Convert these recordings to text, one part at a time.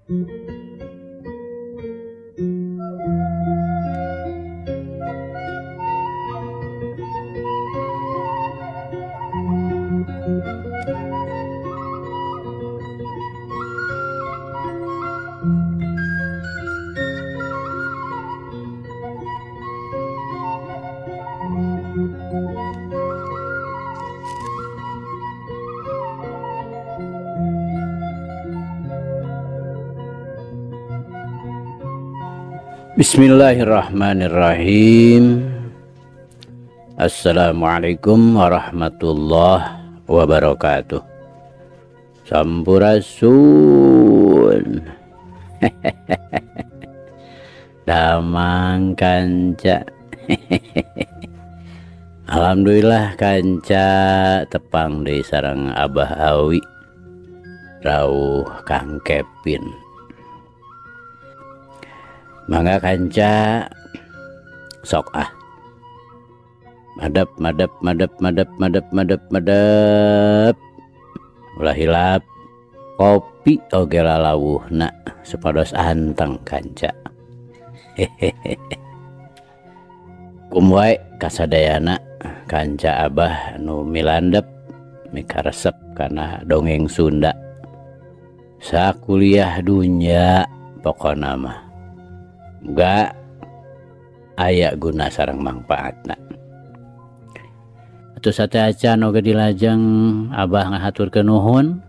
Bismillahirrahmanirrahim. Assalamualaikum warahmatullahi wabarakatuh. Sampurasun. Damang kanca. Alhamdulillah kanca tepang deui sareng Abah Awi rawuh Kang Kepin. Mangga kanca sok madep ulah hilap kopi oge lalawuhna supados anteng kanca. Kumwae kasadayana kanca Abah anu milandep mikaresep kana dongeng Sunda sakuliah dunya pokona mah muga aya guna sareng mangpaatna. Atuh sate acan oge dilajeng Abah ngahaturkeun nuhun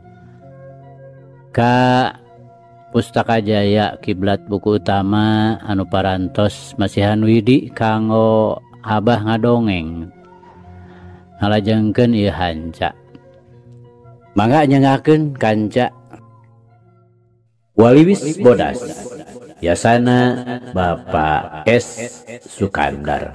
ka Pustaka Jaya Kiblat buku utama anu parantos masihan widi kanggo Abah ngadongeng ngalajengkeun ieu hanca. Mangga nyengakeun kanca Waliwis Bodas Yasana Bapak S. Sukandar.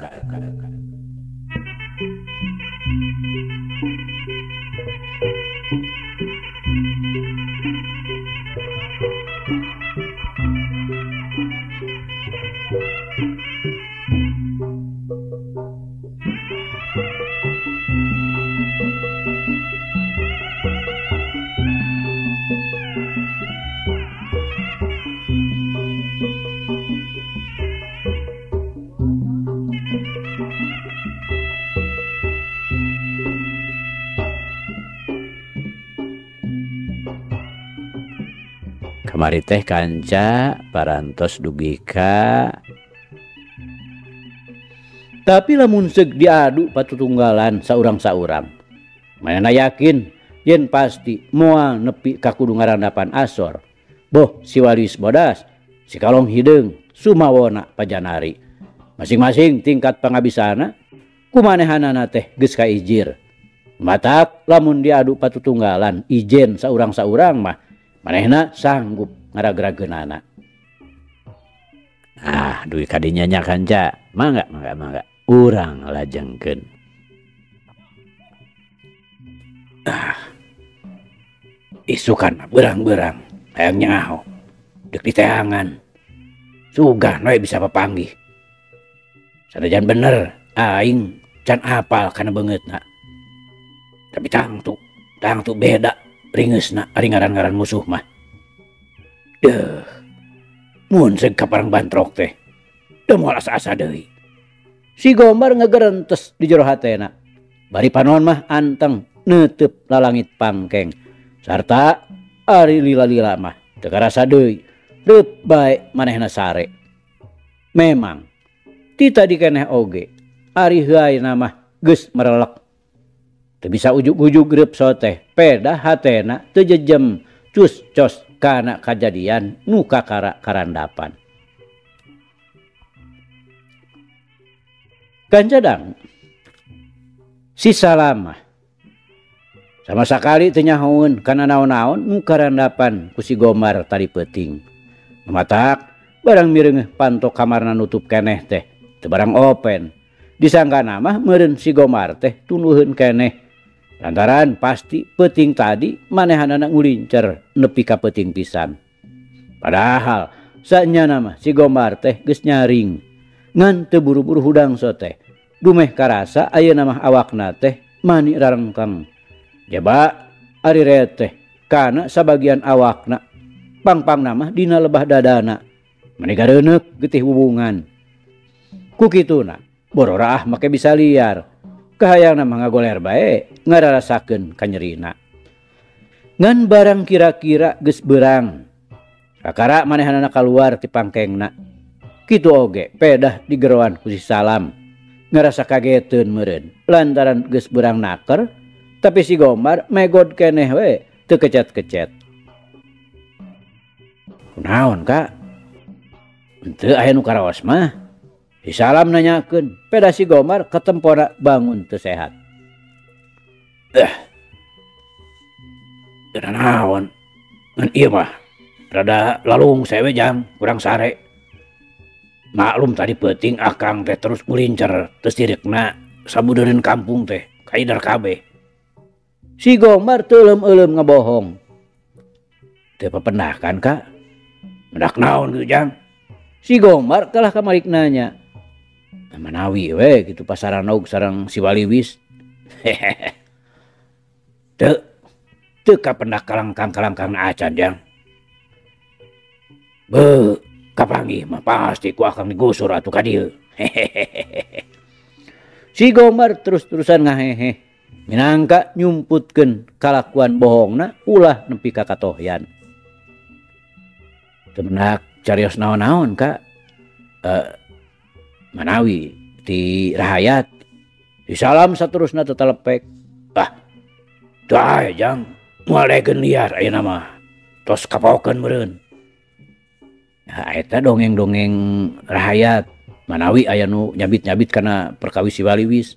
Kamari teh kanca parantos dugi ka tapi lamun seug diadu patutunggalan saurang-saurang manehna yakin yen pasti moal nepi ka kudu ngarandapan asor. Boh si Waliwis Bodas si Kalong Hideung sumawona pajanari masing-masing tingkat pangabisana kumanehanana teh geus kaijir. Matak lamun diadu patutunggalan ijen saurang-saurang mah manehna sanggup ngaragrageunana. Duit kadinya nya kanca. Mangga. Urang lajengkeun. Isukan berang-berang hayang nyaho. Deuk diteangan. Sugah we bisa papanggih. Sanajan bener aing can apal kana beungeutna. Tapi tangtu beda ringeusna ari ngaran-ngaran musuh mah. Mun seug ka parang bantrok teh teu moal asa-asa deui. Si Gombar ngagerentes di jero hatena. Bari panon mah anteng neuteup lalangit pangkeng. Sarta ari lila-lila mah teu karasa deui. Reup bae manehna sare. Memang ti tadi keneh oge ari heuaina mah geus merelek. Teu bisa ujug-ujug reup soteh peda hatena teu jejem cus-cos kana kajadian nu kakara karandapan. Kanjadang si Salamah sama sakali teu nyahoeun kana naon-naon nu karandapan ku si Gomar tadi peuting. Matak barang mireungeuh pantok kamarna nutup keneh teh teu barang open. Disangkana mah meureun si Gomar teh tunuheun keneh. Lantaran pasti peuting tadi manehanana ngulincer nepi ka peuting pisan. Padahal saenyana mah si Gomar teh geus nyaring ngan teu buru-buru hudang soteh. Dumeh karasa ayeuna mah awakna teh mani rarengkeng. Jaba ari reteh kana sabagian awakna pang-pang nama dina lebah dadana. Manega reuneuk getih hubungan. Ku kituna borora make bisa liar. Kahayangna mah ngagoler bae ngararasakeun kanyerina. Ngan barang kira-kira geus beurang. Kakara manehanana kaluar ti pangkengna. Kitu oge pedah digeroan ku si Salam. Ngarasa kageteun meureun lantaran geus beurang naker, tapi si Gomar megod keneh we teu kecet-kecet. Kunaon Kak? Henteu aya nu karaos mah. Si Salam nanyakeun, pedah si Gomar ketempona bangun teu sehat. Teu naon. Ngan ieu mah rada lalung sewe jang, kurang sare. Maklum tadi peuting akang teh terus ngulincer teu sireukna sabudeureun kampung teh kaidar kabeh. Si Gomar teu eulem-eulem ngabohong. Teu papendah kan Kak? Mendak naon kitu jang? Si Gomar kalah kamarik nanya. Manawi we gitu pasaran og sareng si Waliwis. Teu kapendak kalangkang-kalangkangna acan jang. Beuh, kapanggih mah pasti ku akang digusur atuh ka dieu. Si Gomar terus-terusan ngahehe. Minangka nyumputkeun kalakuan bohongna ulah nepi ka katohyan. Teu mendak carios naon-naon Kak. Manawi ti rahayat si Salam saterusna tetalepek. Teu aya jang moal daekeun liar ayeuna mah tos kapaokeun meureun. Eta dongeng-dongeng rahayat manawi aya nu nyabit-nyabit kana perkawis si Waliwis.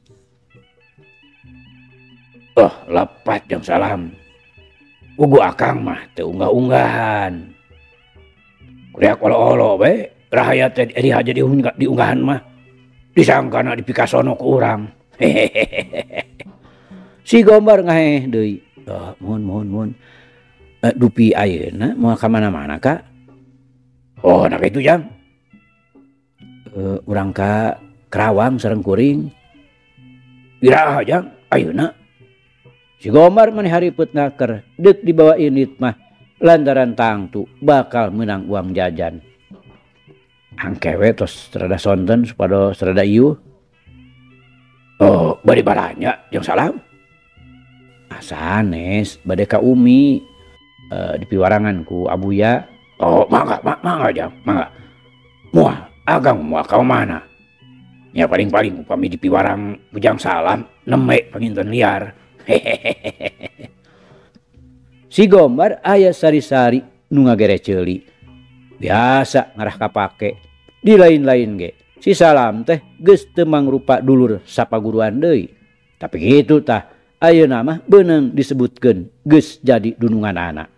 Lepat jang Salam. Ugu akang mah teu unggah-unggahan. Kureak olo-olo we rahayat teh eri aja diunggahan mah disangkana dipikasono ku urang. Si Gomar ngaheh deui. Mun. Dupi ayeuna moal ka mana-mana Kak? Nah kitu jang. Urang ka Karawang sareng kuring. Iraha jang ayeuna. Si Gomar maneh hareupeut naker deuk dibawa init mah lantaran tangtu bakal menang uang jajan. Angkewe tos serada sonten supados serada ieuh. Bade balanya jeung Salam. Sanes bade ka Umi di piwarangan ku Abuya. Mangga jang, mangga. Moal agang moal ka mana? Ya paling-paling upami di piwarang bujang Salam neme panginten liar. Si Gomar aya sari-sari nu ngagere ceuli. Biasa ngarah kapake. Di lain-lain ge si Salam teh geus teu mangrupa dulur sapaguruan deui. Tapi kitu tah ayeuna mah beunang disebutkeun geus jadi dunungan anak.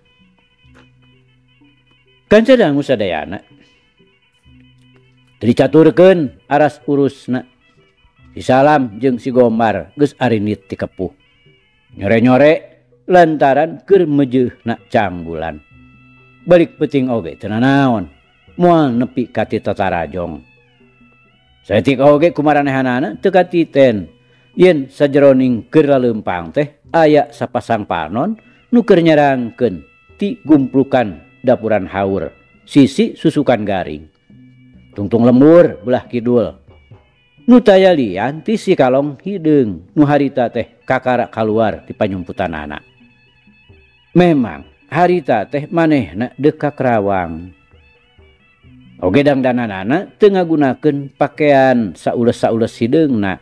Kan cadangu sadayana teu dicaturkeun aras urusna. Si Salam jeung si Gomar geus arinit ti kepuh. Nyore-nyore lantaran keur meujeuhna canggulan. Balik peuting oge teu naon moal nepi ka ti tatarajong. Saeutik oge kumaranehanana teu katiten yen sajeroning keur laleumpang teh aya sapasang panon nu keur nyerangkeun ti gumplukan dapuran haur sisi susukan garing. Tungtung lembur belah kidul. Nu taya lian ti si Kalong hideung nu harita teh kakara kaluar ti panyumputanana. Memang harita teh manehna deuk ka Karawang. Oge dangdananana teu ngagunakeun pakean saules-saules hideungna.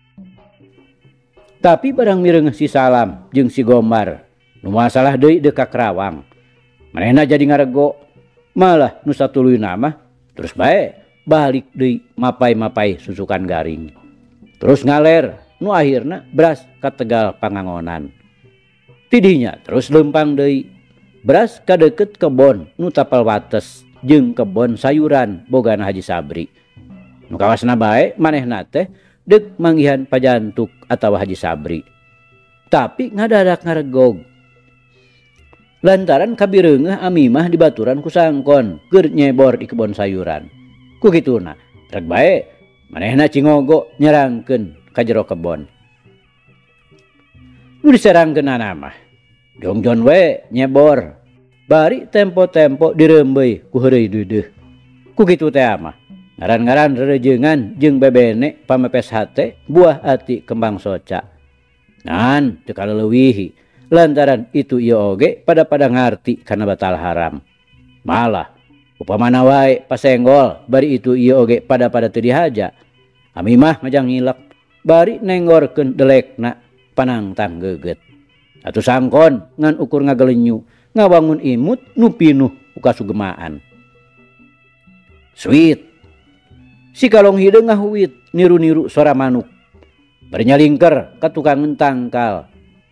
Tapi barang mireungeuh si Salam jeung si Gomar nu masalah deui deuk ka Karawang. Manehna jadi ngarego malah nu satuluyna mah terus bae balik deui mapai-mapai susukan garing. Terus ngaler nu akhirna beras ka Tegal Pangangonan. Tidinya terus leumpang deui beras ka deukeut kebon nu tapal wates jeung kebon sayuran bogana Haji Sabri. Nu kawasna bae manehna teh deuk manggihan pajantuk atawa Haji Sabri. Tapi ngadadak ngaregog. Lantaran kabireungeuh Amimah dibaturan ku sangkon keur nyebor di kebon sayuran. Ku kituna rek bae manehna cingogo nyerangkeun ka jero kebon. Nu diserangkeunana mah jongjon we nyebor bari tempo-tempo dirembei ku heureuy deudeuh. Ku kitu teh mah ngaran-ngaran rerejeungan jeung bebene pamepes hate buah ati kembang soca. Ngan teu kaleuwih lantaran itu ieu oge pada ngarti kana batal haram. Malah upamana wae pasenggol bari itu ieu oge pada teu dihaja. Ami mah ngajang ngilek bari nenggorkeun delekna panangtang geugeut. Atuh sangkon ngan ukur ngagelenyu ngawangun imut nu pinuh ku kasugemaan. Sweet. Si kalong hideung ngahuwit niru-niru suara manuk. Bari nyalingker ka tukang tangkal.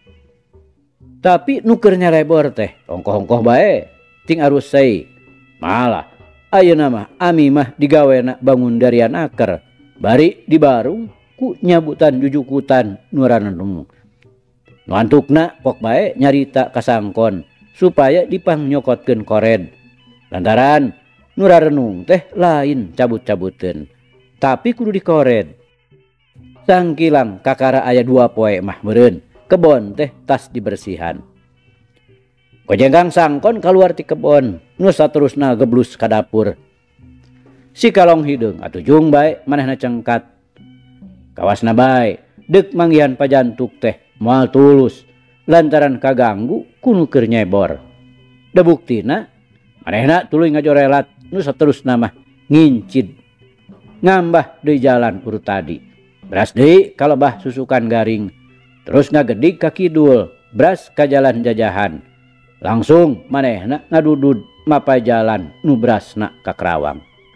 Tapi nuker nyarebor teh ongkoh-ongkoh bae ting arus sei. Malah ayeuna mah ami mah digawena bangun darian aker bari dibarung ku nyabutan jujukutan nu ranenung. Nu antukna pok bae nyarita ka sangkon supaya dipang nyokotkeun kored. Lantaran nu rarenung teh lain cabut-cabutkeun tapi kudu dikored. Sangkilang kakara aya 2 poe mah meureun kebon teh tas dibersihan. Kojenggang sangkon kaluar ti kebon nu saterusna geblus ka dapur. Si kalong hideung atuh jung bae manehna cengkat. Kawasna bae deuk manggihan pajantuk teh moal tulus lantaran kaganggu ku nu keur nyebor. Da buktina manehna tuluy ngajorelat nu saterusna mah ngincid. Ngambah deui jalan urut tadi. Beras deui kalebah susukan garing. Terus ngagedik ka kidul, beras ka jalan jajahan. Langsung manehna ngadudud mapai jalan nu berasna ka Kerawang.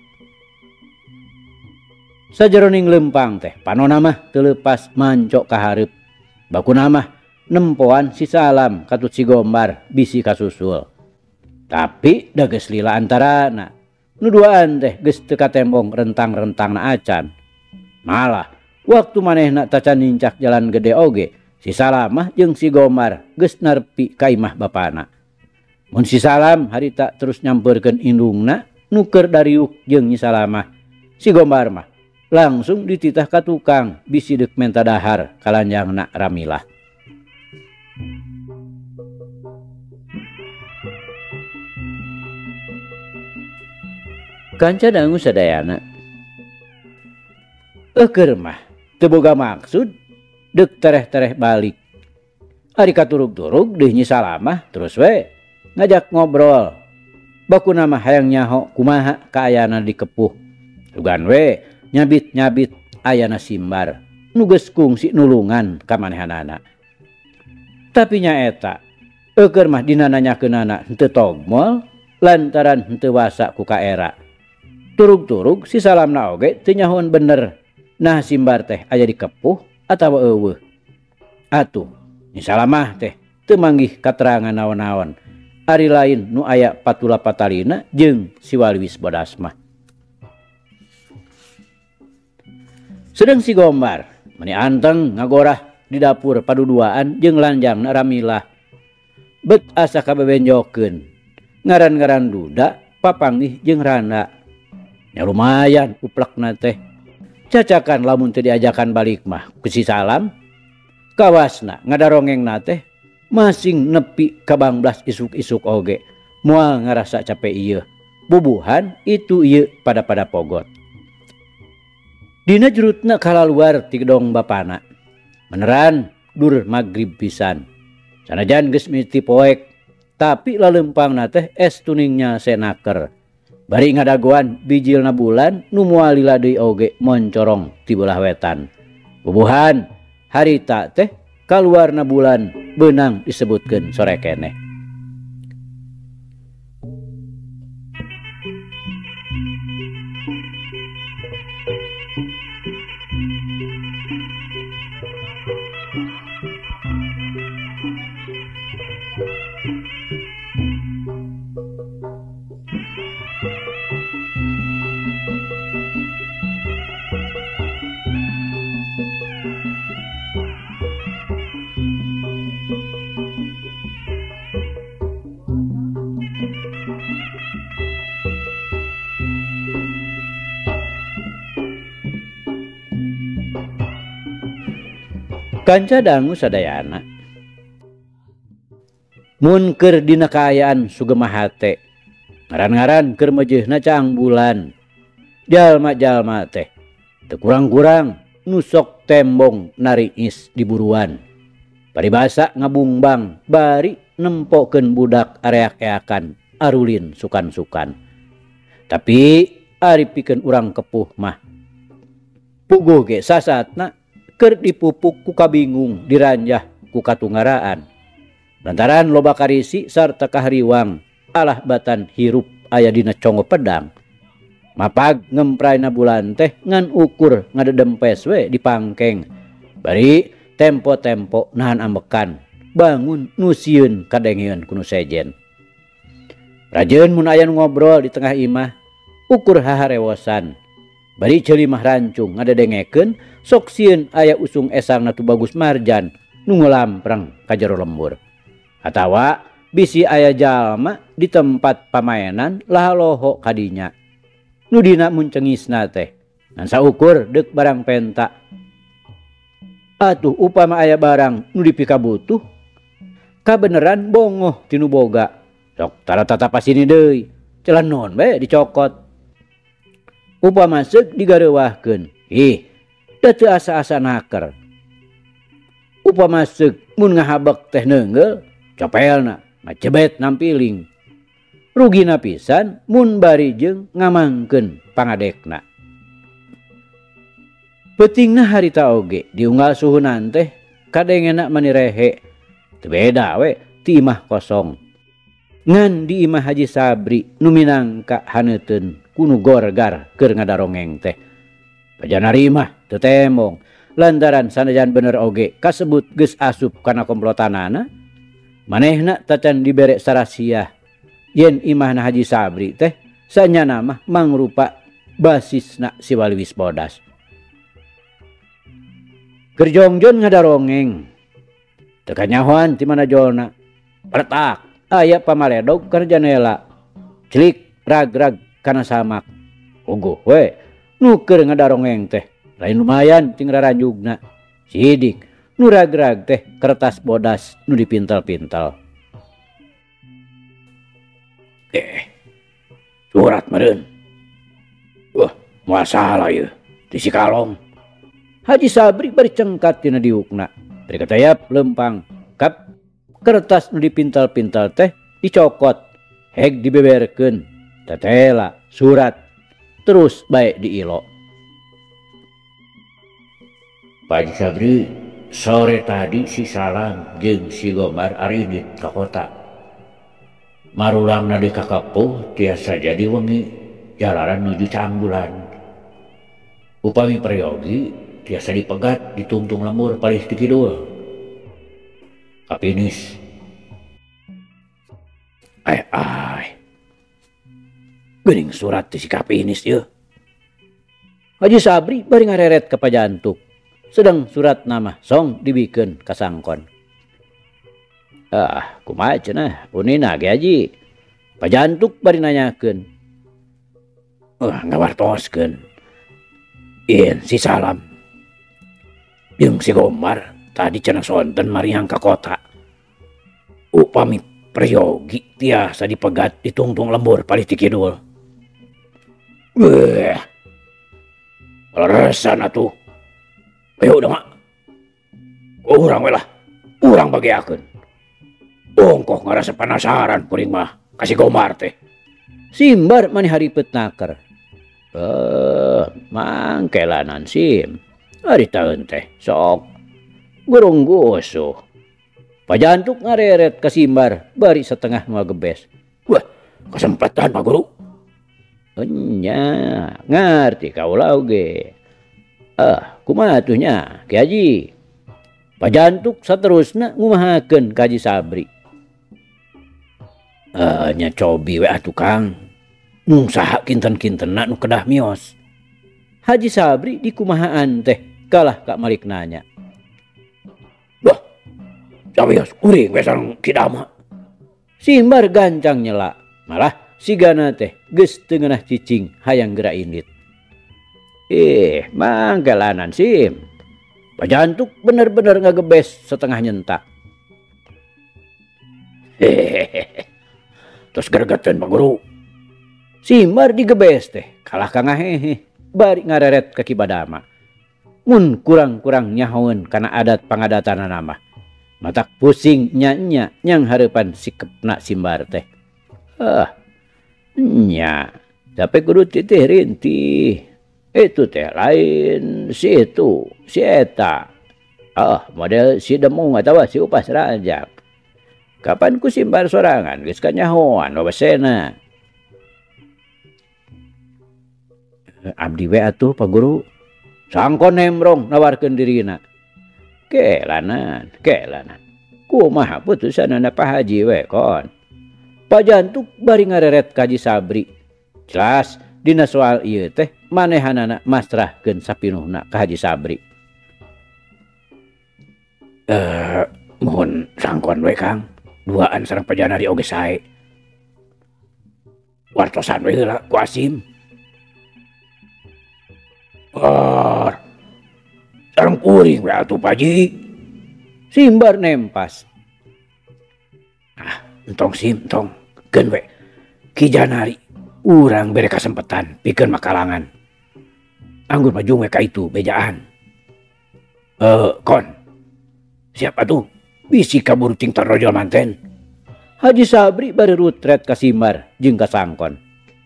Sajeroning lempang teh panonna mah teu leupas manco ka hareup. Bakuna mah nempoan si Salam katut si Gombar bisi kasusul. Tapi da geus lila antarana. Nu duaan teh geus teu katembong rentang-rentangna acan. Malah waktu manehna tacan nincak jalan gede oge, si Salamah jeung si Gomar geus narpi ka imah bapana. Mun si Salam harita terus nyampeurkeun indungna nu keur dariuk jeung Nyi Salamah. Si Gomar mah langsung dititah ka tukang bisi deuk menta dahar kalanjangna Ramilah. Kanca dangu sadayana. Eukeur mah teu boga maksud deuk tereh-tereh balik. Ari katurug-turug deui Nyi Salamah terus we ngajak ngobrol. Bakuna mah hayang nyaho kumaha kaayana dikepuh. Dugan we nyabit-nyabit ayana simbar nu geus kungsi nulungan ka manehanana. Tapi nyaeta eukeur mah dina nanyakeunana henteu togmol lantaran henteu wasa ku kaera. Turug-turug si Salamna oge teu nyahoan bener nah simbar teh aya dikepuh atawa eueuh. Atuh Nyi Salamah teh teu manggih katerangan naon-naon. Ari lain nu aya patula patalina jeung si Waliwis Bodas mah. Sedeng si Gombar meni anteng ngagorah di dapur paduduaan jeung lanjangna Ramilah. Bet asa kabebenjokeun. Ngaran-ngaran duda papanggih jeung randa. Ya lumayan uplekna teh. Cacakan lamun teu diajakan balik mah ku si Salam. Kawasna ngadarongengna teh masing nepi ka 12 isuk-isuk oge. Moal ngarasa capek ieu. Bubuhan itu ieu pada pogot. Dina jurutna kalaluar ti gedong bapana. Beneran dur magrib pisan. Sanajan geus miti poek, tapi lalempangna teh es tuningnya senaker. Bari ngadagoan bijilna bulan nu moal lila deui oge moncorong ti beulah wetan. Bubuhan harita teh kaluarna bulan beunang disebutkeun sore keneh. Kanca dangu sadayana. Mun keur dina kaayaan sugema hate ngaran-ngaran keur mejehna caang bulan. Jalma-jalma teh teu kurang-kurang nusok tembong nariis di buruan. Paribasa ngabungbang bari nempokeun budak areak-eakan arulin sukan-sukan. Tapi ari pikeun urang kepuh mah puguh ge sasatna keur dipupuk ku kabingung diranjah ku katunggaraan. Lantaran loba karisi sarta kahariwang alah batan hirup aya dina congo pedang. Mapag ngempraina bulan teh ngan ukur ngadedempes we di pangkeng. Bari tempo-tempo nahan ambekan bangun nusieun kadengeun kuno sejen. Rajeun mun aya ngobrol di tengah imah ukur haharewosan. Bari celimah rancung ngadedengekeun sok sieun aya usung esangna tu Bagus Marjan nu ngelampreng ka jero lembur. Atawa bisi aya jalma di tempat pamaenan lahaloho kadinya. Nu dina mun cengisna teh ngan saukur deuk barang penta. Atuh upama aya barang nu dipikabutuh kabeneran bongoh tinu boga. Sok tara tatapa sini deui. Celan naon bae dicokot. Upama seuk digareuwahkeun. Ih, da teu asa-asa naker. Upama seuk mun ngahabek teh neungeul copelna macebet nampiling. Rugina pisan mun bari jeung ngamangkeun pangadekna. Peutingna harita oge diunggal suhunan teh kadengena manirehe. Teu beda we ti imah kosong. Ngan di imah Haji Sabri nu minangka haneuteun kunu gorgar keur ngadarongeng teh. Pajana rimah teu tembong lantaran sanajan bener oge kasebut geus asup kana komplotanana. Manehna tacan dibere sarasiah yen imahna Haji Sabri teh sanyana mah mangrupa basisna si Waliwis Bodas. Kerjongjon ngadarongeng teu kanyahoan ti mana jolna. Retak aya pamaledog ka janela. Celik rag-rag kana samak. Uguh we nu keur ngadarongeng teh lain lumayan cing raranjugna. Sidik nu rag-rag teh kertas bodas nu dipintal-pintal. Surat meureun. Wah, moal salah ieu. Di Sikalong. Haji Sabri bari cengkat tina diukna. Bari katayap lempang. Kap kertas nu dipintal-pintal teh dicokot. Heg dibeberkeun. Tetela surat. Terus bae diilo. Pak Haji Sabri, sore tadi si Salam jeung si Gomar aridit ka kota. Marulangna di kakapuh tiasa jadi wengi jalaran nuju Cangbulan. Upami prayogi tiasa dipegat ditungtung lembur palis di kidul. Kapinis. Geuning surat ti si Kapinis ieu. Haji Sabri bari ngareret ka pajantuk. Sedang surat nama song dibikeun ka sangkon. Kumaha cenah unina ge Haji. Pajantuk bari nanyakeun. Ngawartoskeun. Ieun si Salam jeung si Gomar tadi cenah sonten marihang ka kota. Upami prayogi tiasa dipegat ditungtung lembur palis ti kidul. Leresan atuh. Ayo udah mak. Urang we lah. Urang bagiakeun. Ongkoh ngarasa penasaran kuring mah kasih Gomar teh. Simbar mani haripet naker. Mangkelanan sim. Ari taeun teh sok gurung gosoh. Pajantuk ngareret ka Simbar bari setengah ngagebes. Wah, kesempatan Pak Guru. Nya, ngarti kaula oge. Kumaha atuh nya Ki Haji? Pajantuk saterusna ngumahakeun ka Haji Sabri. Nya cobi we atuh Kang. Nu saha kinten-kintenna nu kedah mios. Haji Sabri dikumahaan teh kalah ka Malik nanya. Wah, cawios kuring we sareng Kidama. Simbar gancang nyela. Malah sigana teh geus teu ngeunah cicing hayang geura indit. Mangkelanan sim. Pajantuk bener-bener ngagebes setengah nyentak. Hehehe. Terus gregetan Pak Guru. Simbar digebes teh kalah ka ngahehe bari ngareret ka Kibadama. Mun kurang-kurang nyahoeun kana adat pangadatan nama. Matak pusing nya nyang hareupan sikepna Simbar teh. Nya, tapi kudu titih rintih. Itu teh lain si itu, si eta. Model si Demung atawa si Upas Rajak. Kapan ku Simbar sorangan geus kanyahoan babasena. Abdi we atuh Pak Guru. Sangkon nemrong nawarkeun dirina. Kelanan. Kumaha putusanna Pak Haji we kon. Pak Jantuk bari ngareret ka Haji Sabri. Jelas dina soal ieu teh manehanana masrahkeun sapinuhna ka Haji Sabri. Mohon sangkon we Kang. Duaan sareng Pak Janari oge sae. Wartosan we heula ku Asim. Sareng kuring we atuh Pak Haji. Simbar nempas. Entong Sim, entong. Keun we. Ki Janari urang bere kasempetan pikeun makalangan. Anggur maju we ka itu bejaan. Kon. Siapa tuh? Bisi kabur ting tarojol manten. Haji Sabri bari rutret ka Simbar jeung ka Sangkon.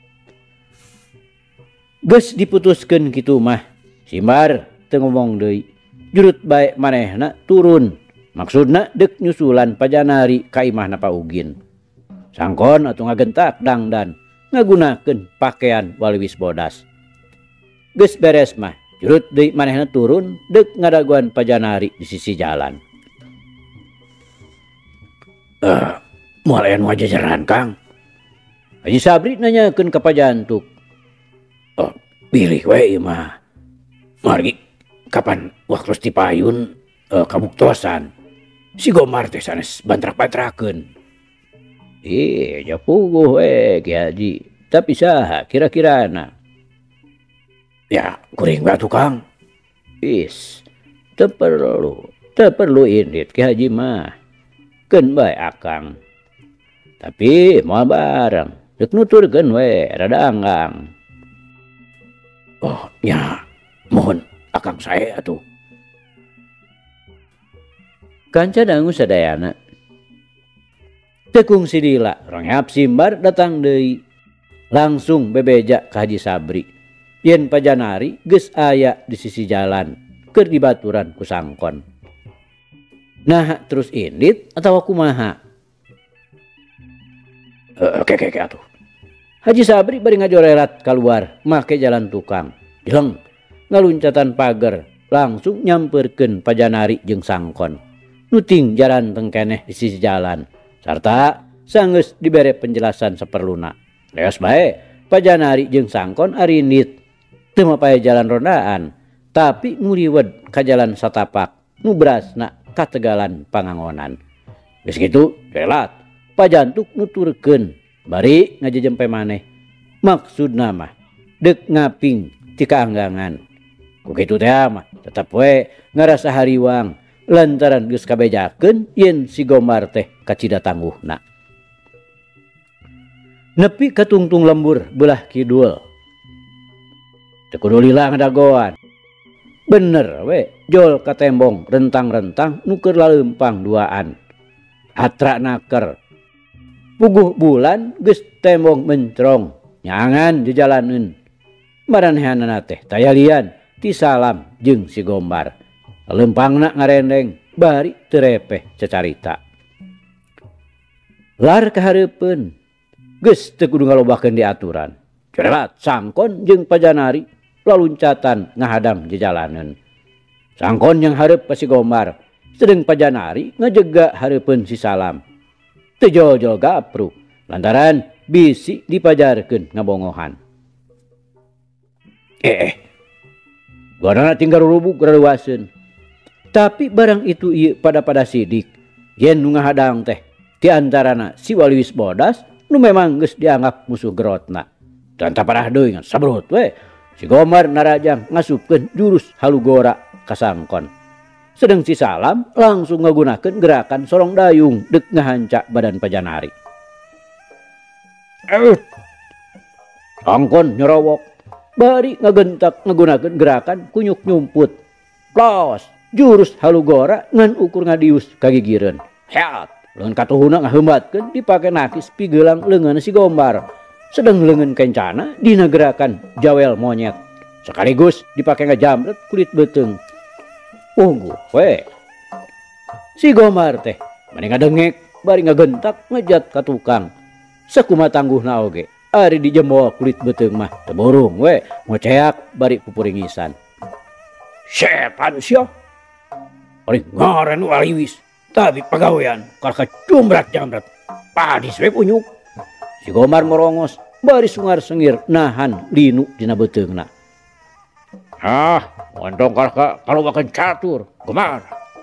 Geus diputuskeun kitu mah. Simbar teu ngomong deui. Jurut bae manehna turun. Maksudna deuk nyusulan Pak Janari ka imahna Pak Ugin. Sangkon atuh ngagentak dangdan ngagunakeun pakaian waliwis bodas. Geus beres mah, jurut deui manehna turun deuk ngadaguan Pak Janari di sisi jalan. Moal aya nu ngajajaran Kang. Haji Sabri nanyakeun ka Pak Jantuk. Pilih we ieu mah. Margi kapan waktu tipayun kabuktosan. Si Gomar teh sanes bantrak-bantrakeun. Japuguh we Ki Haji. Tapi saha kira-kirana? Ya, kuring we atuh Kang. Teu perlu indit Ki Haji mah. Keun bae akang. Tapi moal bareng, deuk nuturkeun we rada anggang. Nya, mohon akang sae atuh. Kanca dangu sadayana. Tekung sidila rongep Simbar datang deui. Langsung bebeja ka Haji Sabri. Yen Pak Janari geus aya di sisi jalan keur dibaturan ku Sangkon. Nah terus indit atawa kumaha? Oke atuh. Haji Sabri bari ngajorelat keluar make jalan tukang. Dileng ngaluncatan pagar langsung nyamperkeun Pak Janari jeung Sangkon. Nuting jalan tengkeneh di sisi jalan. Sarta sanggeus dibere penjelasan saperluna. Leos bae Pak Janari jeung Sangkon arindit. Teu mapae jalan rondaan, tapi nguriwed ka jalan satapak nu berasna kategalan pangangonan. Geus kitu relat Pak Jantuk nuturkeun bari ngajejempe maneh. Maksudna mah deuk ngaping ti kaanggangan. Ku kitu teh mah tetep we ngarasa hariwang lantaran geus kabejakeun yen si Gomar teh kacida tangguhna. Nepi ka tungtung lembur belah kidul. Teu kudu lila ngadagoan. Bener we jol ka tembong rentang-rentang nu keur laleumpang duaan. Atra naker. Puguh bulan geus tembong mencrong nyangan dijalaneun. Maranehanana teh tayalian ti Salam jeung si Gombar. Leumpangna ngarendeng bari teu repeh cacarita. Lar kahareupeun geus teu kudu ngalobakeun diaturan. Cerelat Sangkon jeung Pak Janari laluncatan ngahadang jejalaneun. Sangkon yang hareup ka si Gombar, sedeng Pak Janari ngajega hareupeun si Salam. Teu jol-jol gapruk lantaran bisi dipajarkeun ngabongohan. Gorana tinggal rubuk raluaseun. Tapi barang itu ieu pada sidik yen nu ngahadang teh di antarana si waliwis bodas nu memang geus dianggap musuh gerotna. Dan taparah deui ngan sabrut we si Gomar narajang ngasupkeun jurus halugora ka Sangkon. Sedang si Salam langsung ngagunakeun gerakan sorong dayung dek ngahancak badan Pajanari. Sangkon nyerowok bari ngagentak ngagunakeun gerakan kunyuk nyumput. Plos jurus halugora ngan ukur ngadius kagigireun. Heat leungeun katuhuna ngaheumbatkeun dipake nakis pigelang leungeun si Gombар. Sedang leungeun kencana dina gerakan jawel monyet. Sekaligus dipake ngajamret kulit beuteung. Ungguh we. Si Gombar teh mani ngadengek bari ngagentak ngejat ka tukang. Sakumaha tangguhna oge ari dijemol kulit beuteung mah teu burung we ngoceak bari pupuringisan. Setan sia. Ari ngaren waliwis tapi pagawean karka jumbrat-jambrat. Padis we punyuk. Si Gombar merongos bari sungar sengir nahan linu dina beuteungna. Montong karka kalau makan catur, Gombar.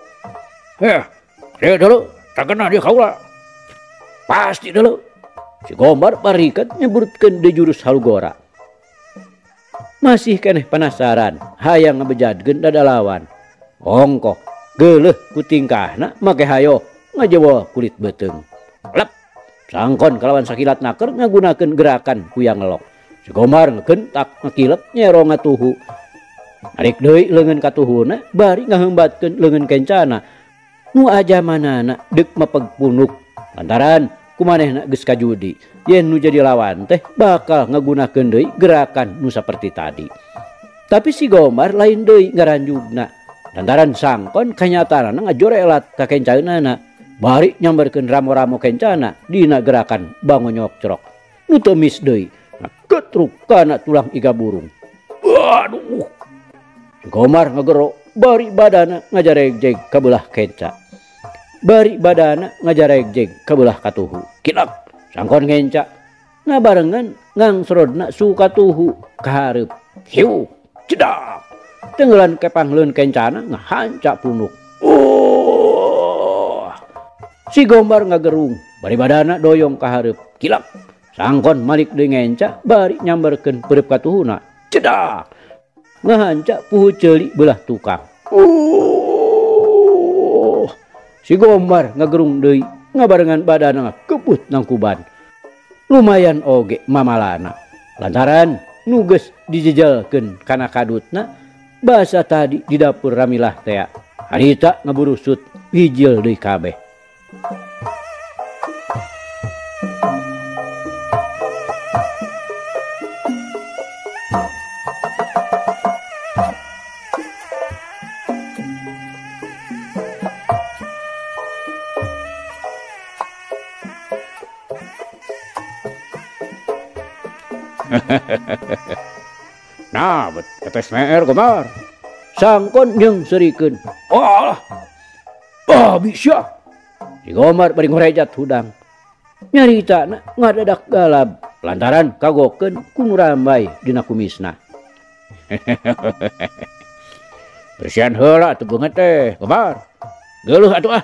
Dia dulu tak kena dia kaula. Pasti dulu. Si Gombar barikat nyeburutkeun deui jurus halugora. Masih keneh penasaran hayang ngabejadkeun dadalawan. Ongkoh geuleuh ku tingkahna make hayo ngajewol kulit beuteung. Lep sangkon kalawan sakilat naker ngagunakeun gerakan kuyang elok. Si Gombar ngagentak ngakilep nyero ngatuhu. Narik deui leungeun katuhuna bari ngaheumbatkeun leungeun kencana. Nu aja manana deuk mapegpunuk lantaran kumanehna geus kajudi. Yen nu jadi lawan teh bakal ngagunakeun deui gerakan nu saperti tadi. Tapi si Gombar lain deui ngaranjugna. Lantaran sangkon kanyatanana ngajorelat ka kencaeunana. Bari nyamberkeun ramo-ramo kencana dina gerakan bangonyok cerok. Nu teu mis deui ngagetruk kana tulang iga burung. Waduh. Si Gombar ngagero bari badana ngajaregjeg ka beulah kenca. Bari badana ngajaregjeg ka beulah katuhu. Kilap sangkon ngenca ngabarengan ngangsrodna su katuhu ka hareup. Hiu cedak. Tenggelan kepang leun kencana ngahancak punuk. Si Gombar ngagerung bari badana doyong ka hareup. Kilap sangkon malik deui ngenca bari nyamberkeun peureup katuhuna. Cedak ngahancak puhu ceuli beulah tukang. Si Gombar ngagerung deui ngabarengan badana ngakebut nang kuban. Lumayan oge mamalana lantaran nu geus dijejelkeun kana kadutna basa tadi di dapur ramilah tea. Harita ngaburusut hijil deui kabeh. Nah, betes meer Gombar. Sangkon jeung serikeun. Bisa. Si Gombar bari ngorejat hudang. Nyaritana ngadadak galab lantaran kagokeun ku nu rambai dina kumisna. Bersihan heula atuh beungeut teh, Gombar. Geuleuh atuh ah.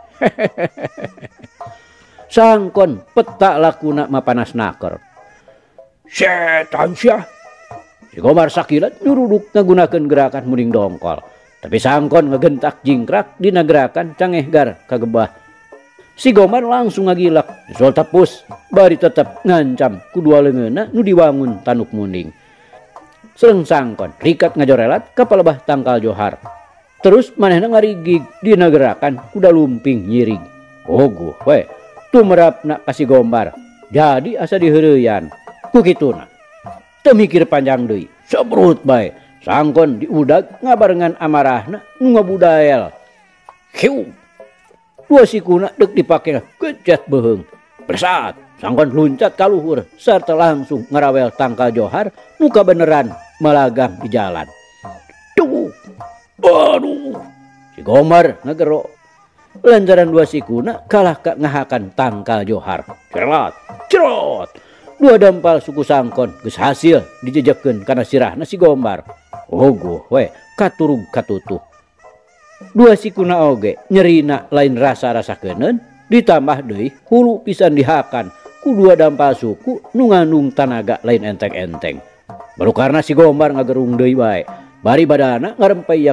Sangkon peta lakuna mapanas naker. Setan sia. Si Gombar sakilat nyuruduk ngagunakeun gerakan muding dongkol. Tapi sangkon ngagentak jingkrak dina gerakan cangehgar kagebah. Si Gombar langsung ngagilak nyusul tepus bari tetep ngancam kudua leungeunna nu diwangun tanuk munding. Seuleung sangkon rikat ngajorelat ka palebah tangkal johar. Terus manehna ngarigig dina gerakan kuda lumping nyirig. Oguh we tumerapna ka si Gombar. Jadi asa diheureuyan. Ku kituna teu mikir panjang deui, sabrut bae sangkon diudag ngabarengan amarahna nu ngabudael. Hiu Dua sikuna deuk dipake kejet beheung. Presat sangkon luncat ka luhur sarta langsung ngarawel tangkal johar nu kabeneran malagang di jalan. Duh. Aduh. Si Gombar ngagero lantaran dua sikuna kalah ka ngahakan tangkal johar. Cerot. Cerot. Dua dampal suku sangkon geus hasil dijejekeun kana sirahna si Gombar. Oguh we katurug katutuh. Dua sikuna oge nyerina lain rasa-rasakeuneun ditambah deui hulu pisan dihakan ku dua dampal suku nu ngandung tanaga lain enteng-enteng. Baru karena si Gombar ngagerung deui bae bari badana ngarempeyak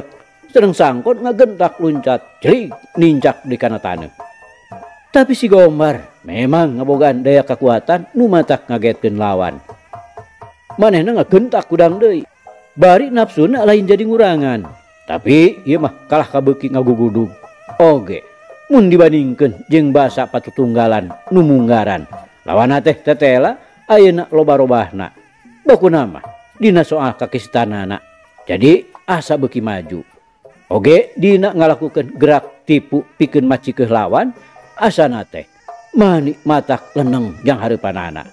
sedang sangkon ngagentak luncat jerig nincak di kana taneuh. Tapi si Gombar memang ngabogaan daya kekuatan nu matak ngagetkeun lawan. Manehna ngagentak kudang deui. Bari nafsuna lain jadi ngurangan. Tapi ieu mah kalah kabeuki ngagugudug. Oge mun dibandingkeun jeung basa patutunggalan nu munggaran. Lawanna teh tetela ayeuna loba-robahna. Bakuna mah dina soal kakistanana. Jadi asa beuki maju. Oge dina ngalakukeun gerak tipu pikeun macikeun lawan asana teh mani matak leneng jang hareupanana.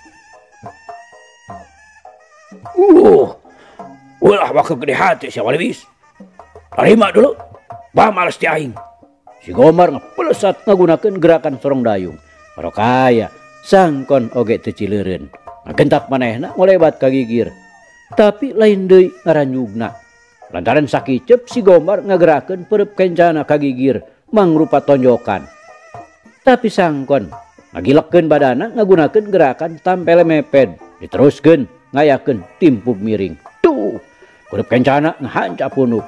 Ulah waka gede hati si Walibis. Tarima dulu. Bah males ti aing. Si Gomar ngapelesat ngagunakeun gerakan sorong dayung. Parokaya sangkon oge teu cileureun. Ngagentak manehna ngolebat ka gigir. Tapi lain deui ngaranjugna. Lantaran sakicep si Gomar ngagerakeun perep kencana ka gigir mangrupa tonjokan. Tapi sangkon ngagilekeun badana ngagunakeun gerakan tampele meped. Diteruskeun ngayakeun timpug miring. Tuh, perep kencana ngahancap punuk.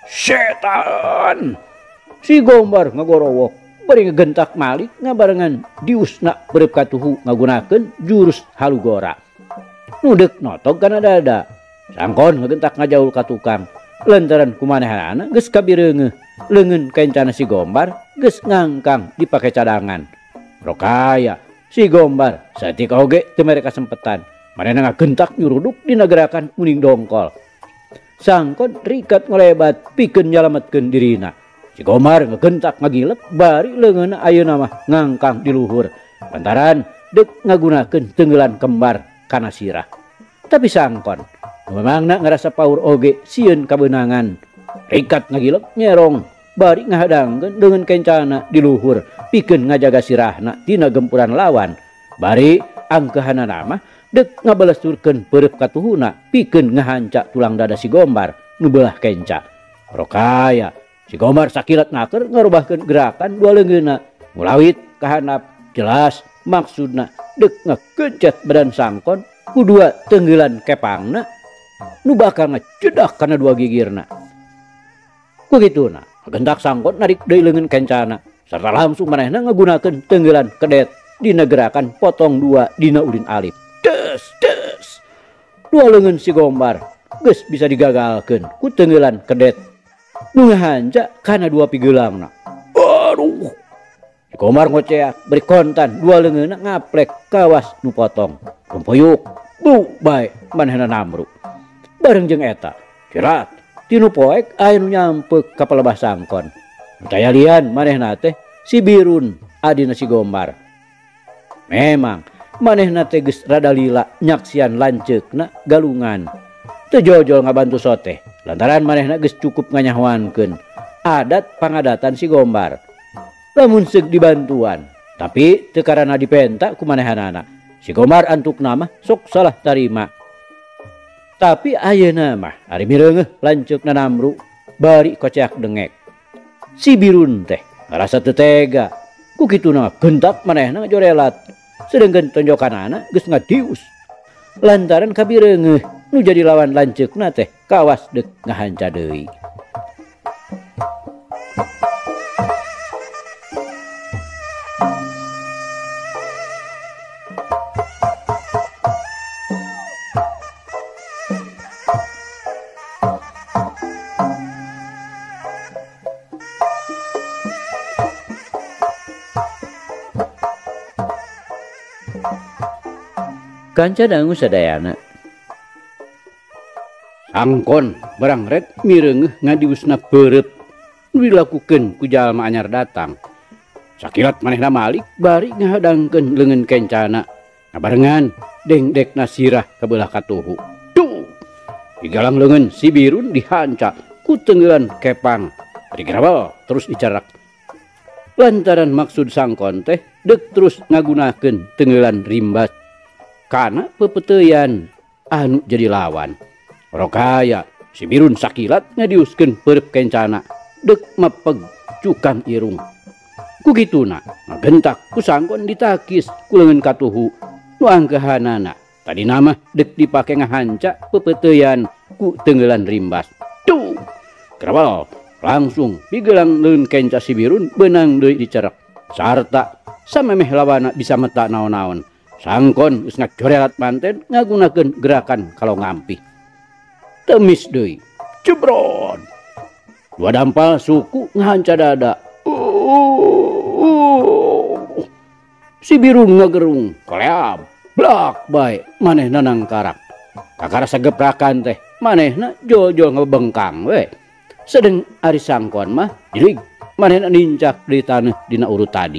Setan! Si Gombar ngagorowok bari ngagentak malik ngabarengan diusna perep katuhu ngagunakeun jurus halugora. Nudek notog kana dada. Sangkon ngagentak ngajaul ka tukang. Lantaran kumanehanana geus kabireungeuh. Leungeun kencana si Gombar geus ngangkang dipake cadangan. Rokaya si Gombar saeutik oge teu mere kasempetan. Manehna ngagentak nyuruduk dina gerakan uning dongkol. Sangkon rikat ngolebat pikeun nyalametkeun dirina. Si Gombar ngagentak ngagilep bari leungeunna ayeuna mah ngangkang di luhur. Lantaran deuk ngagunakeun teunggelan kembar kana sirah. Tapi sangkon memangna ngerasa paur oge sieun kabeunangan. Rikat ngagilep nyerong bari ngahadangkeun dengan kencana di luhur pikeun ngajaga sirahna tina gempuran lawan. Bari angkehanana mah deuk ngabalesurkeun perep katuhuna pikeun ngahanca tulang dada si Gombar nu beulah kenca. Rokaya si Gombar sakilat naker ngarubahkeun gerakan dua leungeunna ngulawit kahandap jelas maksudna deuk ngakencet badan sangkon ku dua teunggelan kepangna nu bakal ngecedak kana dua gigirna. Kugituna gentak sangkon narik deui leungeun kencana sarta langsung manehna ngagunakeun teunggelan kedet dina gerakan potong dua dina ulin alif. Des des. Dua leungeun si Gombar geus bisa digagalkeun ku teunggelan kedet nu ngahanca kana dua pigeulangna. Aduh. Si Gombar ngoceak beri kontan dua leungeunna ngaplek kawas nu potong. Rumpuyuk bu bae manehna namru. Bareng jeung eta cerat tinu poek aya nu nyampeuk ka palebah sangkon. Taya lian manehna teh si Birun adina si Gombar. Memang manehna teh geus rada lila nyaksian lanceukna galungan. Teu jojol ngabantu soteh lantaran manehna geus cukup nganyahwankeun adat pangadatan si Gombar. Lamun seug dibantuan tapi teu karana dipenta ku manehanana. Si Gombar antukna mah sok salah tarima. Tapi ayeuna mah ari mireungeuh lanceukna namru bari koceak dengek. Si Birun teh ngarasa teu tega. Ku kituna gentak manehna ngajorelat. Sedengkeun tonjokanana geus ngadius. Lantaran kabireungeuh nu jadi lawan lanceukna teh kawas deuk ngahanca deui. Kanca dangu sadayana. Sangkon barang red mireungeuh ngadiusna peureup nu dilakukeun ku jalma anyar datang. Sakilat manehna malik bari ngahadangkeun leungeun kencana ngabarengan dengdekna sirah ka beulah katuhu. Duh! Digalang leungeun si Birun dihanca ku teunggelan kepang. Digrabel terus dicarak. Lantaran maksud sangkon teh deuk terus ngagunakeun teunggelan rimbas kana pepeteuyan anu jadi lawan. Rokaya si Birun sakilat ngadiuskeun peureup kencana deuk mapeg cukang irung. Kugituna ngagentak ku sangkon ditakis ku leungeun katuhu nu angkehanana tadina mah deuk dipake ngahanca pepeteuyan ku teunggelan rimbas. Tuh Krawal langsung pigelang leun kenca si Birun benang deui dicerek sarta samemeh lawana bisa meta naon-naon. Sangkon geus ngacorelat manten ngagunakeun gerakan kalau ngampi. Temis deui. Jebron. Dua dampal suku ngahanca dada. Si Birun ngagerung koleam. Blak bae manehna nangkarak. Kakarasa geprakan teh manehna jol-jol ngebengkang we. Sedeng ari sangkon mah jirig manehna nincak di taneuh dina urut tadi.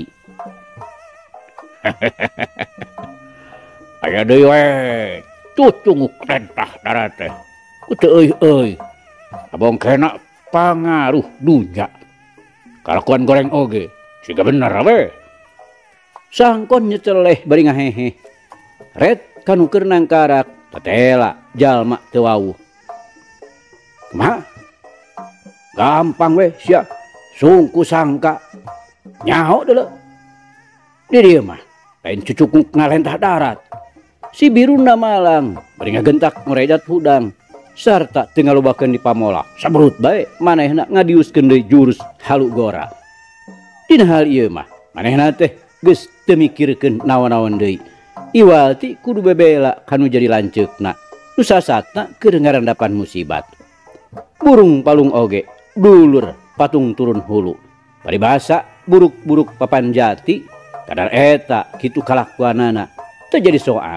Aya deui we cucunguk tentah darat teh. Ku teu euy. Abongkena pangaruh dunya. Kalakuan goreng oge siga bener we. Sangkon nyeceleh bari ngahehe. Red kanu keur nangkarak tetela jalma teu wawuh. Kumaha? Gampang we sia sungku sangka nyaho deuleu. Di dieu mah lain cucuk ngalentah darat. Si Biruna malang bari ngagentak ngorejat hudang sarta teu ngalobakeun di pamola. Sabrut bae manehna ngadiuskeun deui jurus halu gora. Dina hal ieu mah manehna teh geus teu mikirkeun naon-naon deui. Iwalti kudu bebela kanu jadi lanceukna. Nu sasatna keur ngarandapan musibat. Burung palung oge dulur patung turun hulu. Paribasa buruk-buruk papan jati kadar eta kitu kalakuanana teu jadi soal.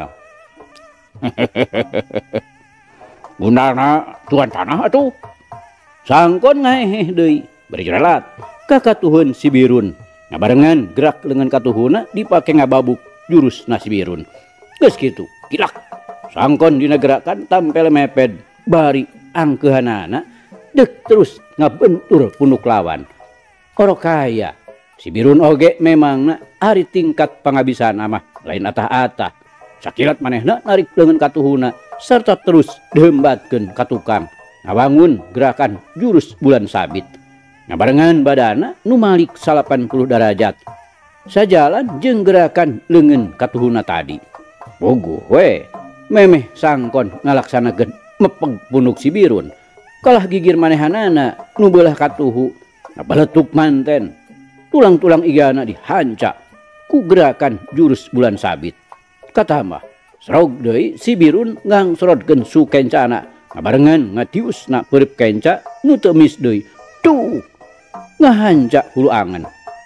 Gunana tuan tanah atuh. Sangkon ngaheh deui bari jerelat kakatuhun si Birun. Ngabarengan gerak lengan katuhuna dipake ngababuk jurus nasi Birun. Geus kitu kilak sangkon dina gerakan tampel meped bari angkeuhanana dek terus ngabentur punduk lawan. Oro kaya si Birun oge memangna ari tingkat pangabisan mah lain atah-atah. Sakilat manehna narik lengan katuhuna sarta terus dihembatkeun ka tukang ngabangun gerakan jurus bulan sabit. Ngabarengan badana nu malik 80 derajat. Sajalan jeung gerakan leungeun katuhuna tadi. Bogoh we memeh sangkon ngalaksanakeun mepeg punduk si Birun. Kalah gigir manehanana nu beulah katuhu ngabaletuk manten. Tulang-tulang igana dihanca ku gerakan jurus bulan sabit. Katambah serog deui si Birun ngangsrodkeun su kencana ngabarengan ngatiusna peureup kenca nu teu mis deui. Tuh ngahanca hulu angen.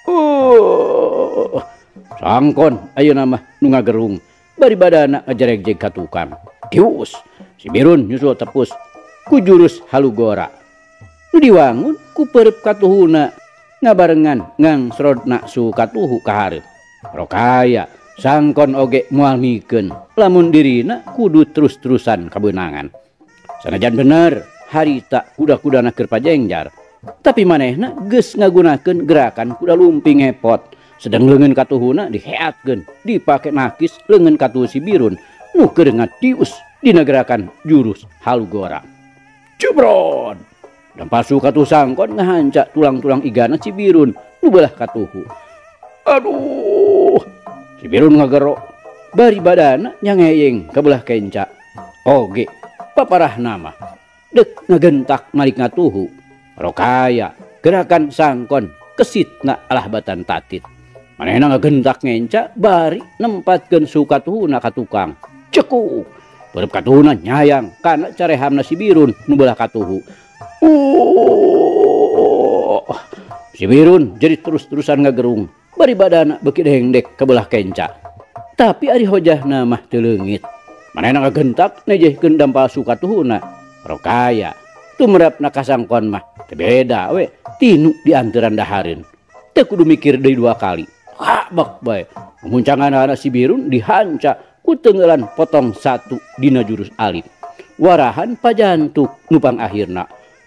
Sangkon ayeuna mah nu ngagerung bari badana ngajeregjeg ka tukang. Tius si Birun nyusul tepus ku jurus halu gora. Nu diwangun ku peureup katuhuna ngabarengan ngangsrodna su katuhu ka hareup. Rokaya sangkon oge moal mikeun lamun dirina kudu terus-terusan kabeunangan. Sanajan bener harita kuda-kudana keur pajengjar, tapi manehna geus ngagunakeun gerakan kuda lumping ngepot. Sedang leungeun katuhuna diheatkeun dipake nakis leungeun katuhu si Birun nu keur ngatius dina gerakan jurus halu gora. Jebron. Dampasu katuh sangkon ngahanca tulang-tulang igana si Birun nu beulah katuhu. Aduh. Si Birun ngagero bari badana nyangeyeng ka beulah kenca. Oge paparahna mah dek ngagentak malik ngatuhu. Rokaya gerakan sangkon kesitna alah batan tatit. Manehna ngagentak ngenca bari nempatkeun su katuhuna ka tukang. Cekuk. Peureup katuhuna nyayang kana carehamna si Birun nu beulah katuhu. Si Birun jadi terus-terusan ngagerung bari badana beuki dengdek ka beulah kenca. Tapi ari hojahna mah teu leungit. Manehna ngagentak nejehkeun dampal su katuhuna. Rokaya tumrapna ka sangkon mah teu beda we tinu di anteuran dahareun. Teu kudu mikir deui dua kali. Habak bae muncanganna si Birun dihanca ku teungeulan potong satu dina jurus alif. Warahan pajantuk nupang akhirna.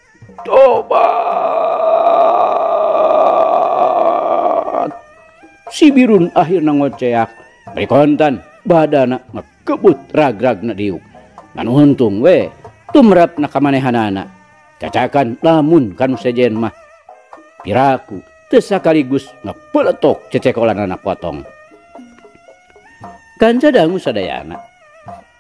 Tobat. Si Birun akhirna ngoceak bari kontan badana ngekebut rag-ragna diuk. Ngan untung we tumrapna ka manehanana. Cacakan lamun kanu sejen mah piraku teu sakaligus ngapeletok cecekolanana potong. Kanca dangu sadayana.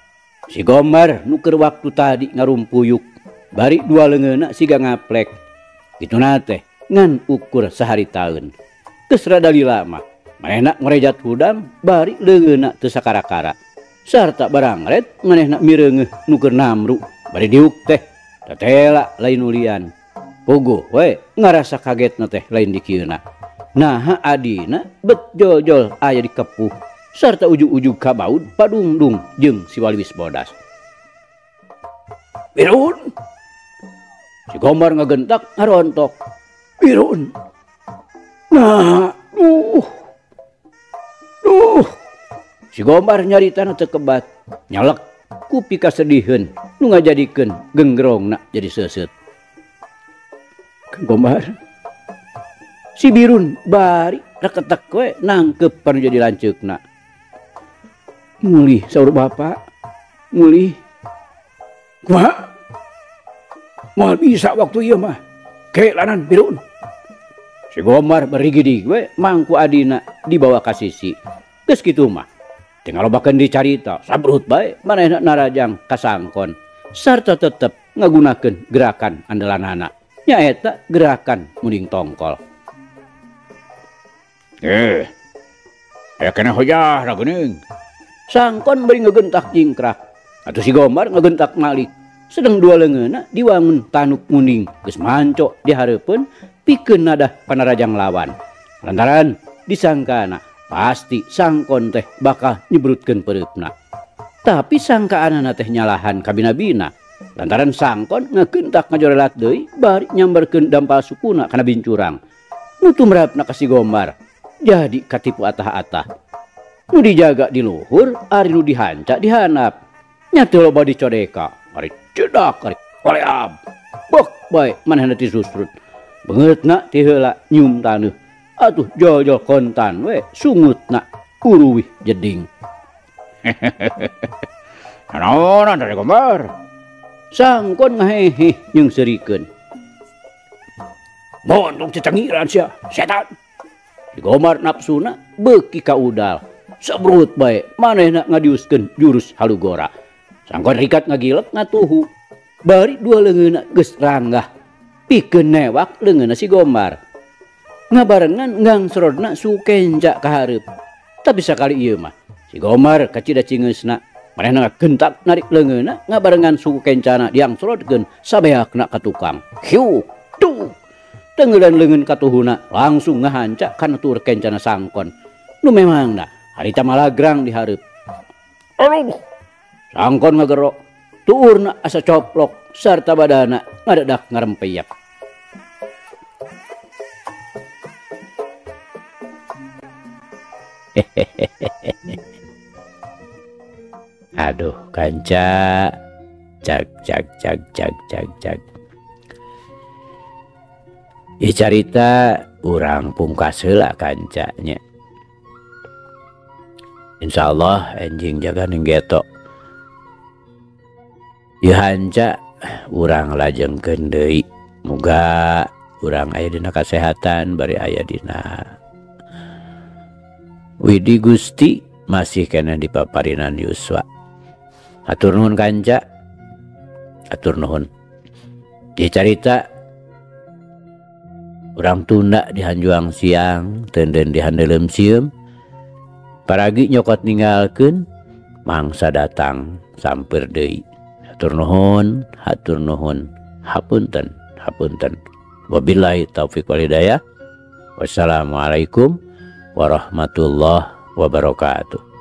Si Gomar nu keur waktu tadi ngarumpuyuk bari dua leungeunna siga ngaplek Itu nate ngan ukur sehari tahun. Geus rada lila mah manehna ngarejat hudang bari leungeunna teu sakara-kara. Sarta barangret manehna mireungeuh nu keur namru bari diuk teh tatela lain ulian. Puguh we ngarasa kagetna teh lain di kieuna. Naha adina bet jol-jol aya di kepuh sarta ujug-ujug kabaud padungdung jeung si Waliwis Bodas. Birun. Si Gomar ngagentak ngarontok. Birun. Nah, si Gomar nyaritana teu kebat, nyalek ku pikasediheun nu ngajadikeun genggerongna jadi seuseut. Kang Gomar. Si Birun bari reketek we nangkep panu jadi lanceukna. Mulih saur bapak. Mulih. Kumaha? Moal bisa waktu ieu mah. Kelanan Birun. Si Gomar berigidig we mangku adina dibawa ka sisi. Geus kitu mah teu ngalobakeun dicarita sabrut bae manehna narajang ka sangkon sarta tetep ngagunakeun gerakan andalanana nyaeta gerakan munding tongkol. Kena hojah na geuning. Sangkon bari ngagentak jingkrak. Atuh si Gomar ngagentak malik. Sedang dua leungeunna diwangun tanuk munding geus manco di hareupeun pikeun nadah panarajang lawan. Lantaran disangkana pasti sangkon teh bakal nyebrutkeun pereupna. Tapi sangkaanana teh nyalahan kabina-bina. Lantaran sangkon ngagentak ngajorelat deui bari nyamberkeun dampal sukuna kana bincurang. Nu tumrapna ka si Gomar jadi katipu atah-atah. Nu dijaga di luhur ari nu dihanca dihanap. Nya teu loba dicodeka. Ari cedak ari koleab. Bok bae manehna ti susrut. Beungeutna ti heula nyium taneuh. Atuh jol-jol kontan we sungutna uruwih jeding. Naon dari Gomar? Sangkon ngaheheh jeung serikeun. Montong cecengiran sia setan. Si Gomar napsuna beuki ka udal. Sabrut bae manehna ngadiuskeun jurus halugora. Sangkon rikat ngagilek ngatuhu. Bari dua leungeunna geus ranggah. Pikeun newak leungeunna si Gomar. Ngabarengan ngangsrodna sukenca ka hareup. Tapi sakali ieu mah si Gomar kacida cingeusna manehna ngagentak narik leungeunna ngabarengan sukencana diangsrodkeun sabeakna ka tukang. Hiu, tuh. Tengeulan leungeun katuhuna langsung ngahanca kana tur kencana sangkon. Nu memangna harita malagrang di hareup. Aduh. Sangkon ngagerok, tuurna asa coplok sarta badana ngadadak ngarempeyak. Aduh kanca, cak. Ieu carita urang pungkas heula kancanya. Insyaallah enjing jaga ninggeto. Ieu hanca urang lajengkeun deui. Muga urang aya dina kasehatan bari aya dina widi Gusti masih kena dipaparinan yuswa. Atur nuhun kanca. Atur nuhun. Ieu carita urang tunda di hanjuang siang tenden di handelem sieum. Paragi nyokot ninggalkeun mangsa datang samper deui. Hatur nuhun, hapunten. Wabillahi taufiq wal hidayah. Wassalamualaikum warahmatullahi wabarakatuh.